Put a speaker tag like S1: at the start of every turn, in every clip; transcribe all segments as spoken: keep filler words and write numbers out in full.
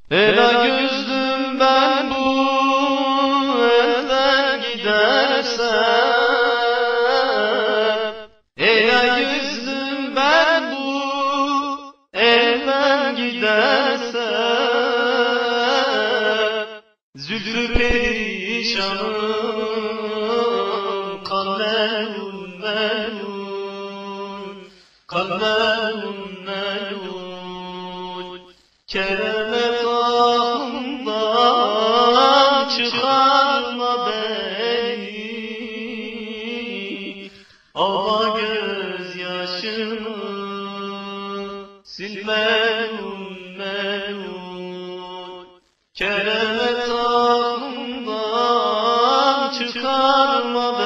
S1: Ela gözlüm ben bu elden gidersem, ela gözlüm ben bu elden gidersem, zülfü perişanım kalmelun melun, kalmelun melun. Keremet ahından çıkarma beni, ama gözyaşımı sil melun melun. Keremet ahından çıkarma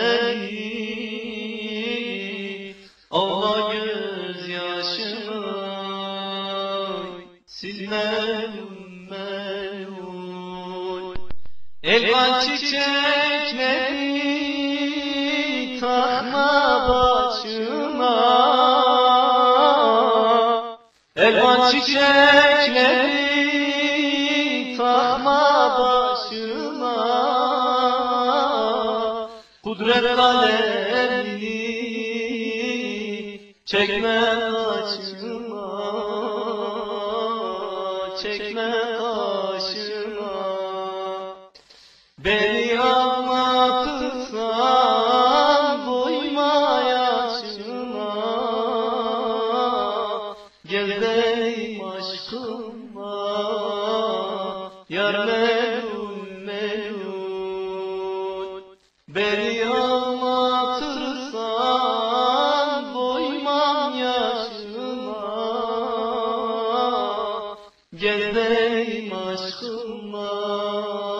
S1: beni, ama gözyaşımı sil melun melun. Elvan çiçekleri takma başına, elvan çiçekleri takma başına, kudret kalemini çekme kaçıma, çekme kaşıma. Beni anlatırsan doyma yaşıma, gel benim aşkıma, yar melun melun. Beni anlatırsan doymam yaşıma, gel benim aşkıma.